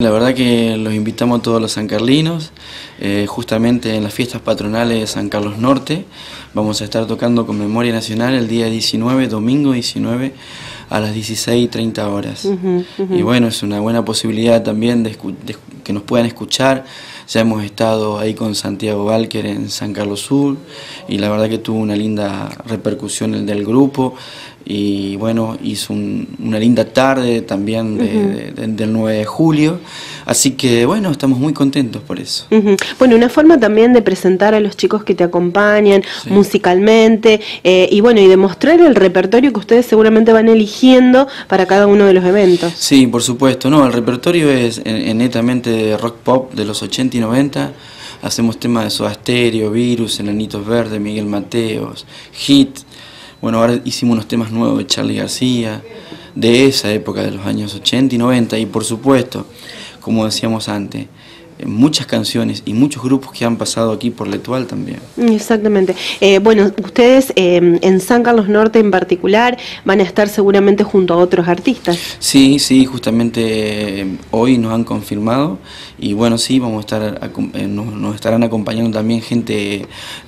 La verdad que los invitamos a todos los sancarlinos, justamente en las fiestas patronales de San Carlos Norte. Vamos a estar tocando con Memoria Nacional el día 19, domingo 19, a las 16:30 horas. Y bueno, es una buena posibilidad también de que nos puedan escuchar. Ya hemos estado ahí con Santiago Walker en San Carlos Sur y la verdad que tuvo una linda repercusión el del grupo. Y bueno, hizo una linda tarde también del 9 de julio, así que bueno, estamos muy contentos por eso. Bueno, una forma también de presentar a los chicos que te acompañan musicalmente y bueno, y demostrar el repertorio que ustedes seguramente van eligiendo para cada uno de los eventos. Sí, por supuesto, no, el repertorio es netamente de rock pop de los 80 y 90. Hacemos temas de Soda Stereo, Virus, Enanitos Verdes, Miguel Mateos, Hit. Bueno, ahora hicimos unos temas nuevos de Charly García, de esa época de los años 80 y 90, y por supuesto, como decíamos antes, muchas canciones y muchos grupos que han pasado aquí por Letual también. Exactamente. Bueno, ustedes en San Carlos Norte en particular van a estar seguramente junto a otros artistas. Sí, justamente hoy nos han confirmado y bueno, sí, vamos a estar, nos estarán acompañando también gente,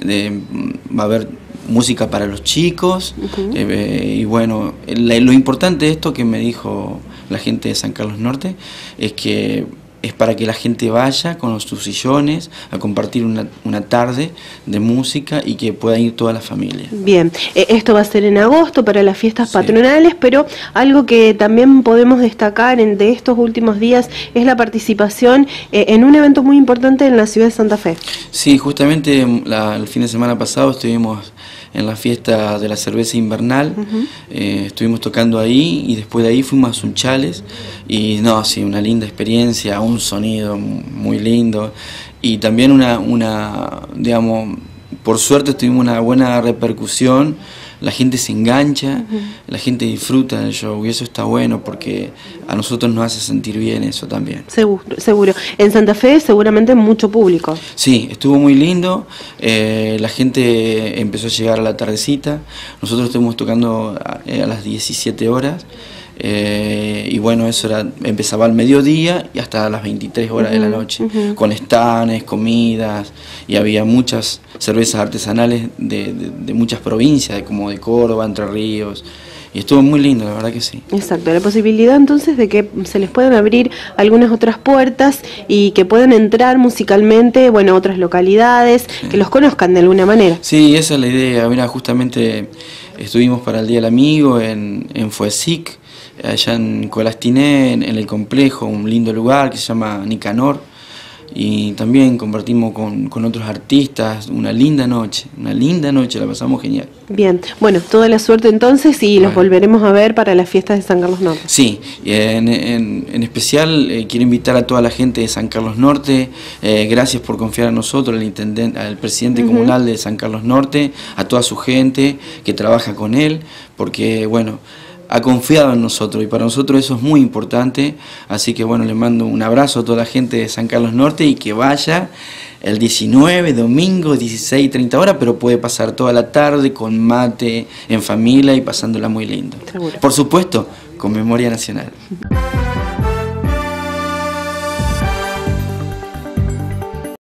va a haber música para los chicos y bueno, lo importante de esto que me dijo la gente de San Carlos Norte es que es para que la gente vaya con sus sillones a compartir una tarde de música y que pueda ir toda la familia. Bien, esto va a ser en agosto para las fiestas patronales, pero algo que también podemos destacar de estos últimos días es la participación en un evento muy importante en la ciudad de Santa Fe. Sí, justamente el fin de semana pasado estuvimos en la fiesta de la cerveza invernal, estuvimos tocando ahí y después de ahí fuimos a Sunchales y no, sí, una linda experiencia, un sonido muy lindo y también digamos, por suerte tuvimos una buena repercusión, la gente se engancha, la gente disfruta del show y eso está bueno porque a nosotros nos hace sentir bien eso también. Seguro. En Santa Fe seguramente mucho público. Sí, estuvo muy lindo, la gente empezó a llegar a la tardecita, nosotros estuvimos tocando a las 17 horas. Y bueno, eso empezaba al mediodía y hasta las 23 horas de la noche, con stands, comidas, y había muchas cervezas artesanales de muchas provincias, como de Córdoba, Entre Ríos, y estuvo muy lindo, la verdad que sí. Exacto, la posibilidad entonces de que se les puedan abrir algunas otras puertas y que puedan entrar musicalmente, bueno, a otras localidades, que los conozcan de alguna manera. Sí, esa es la idea. Mira, justamente estuvimos para el Día del Amigo en Fuesic, allá en Colastiné, en el complejo, un lindo lugar que se llama Nicanor, y también compartimos con otros artistas una linda noche, la pasamos genial. Bien, bueno, toda la suerte entonces y los volveremos a ver para las fiestas de San Carlos Norte. Sí, en especial quiero invitar a toda la gente de San Carlos Norte, gracias por confiar en nosotros, al presidente comunal de San Carlos Norte, a toda su gente que trabaja con él, porque bueno, ha confiado en nosotros y para nosotros eso es muy importante, así que bueno, les mando un abrazo a toda la gente de San Carlos Norte y que vaya el 19, domingo, 16:30 horas, pero puede pasar toda la tarde con mate, en familia y pasándola muy lindo. Seguro. Por supuesto, con Memoria Nacional.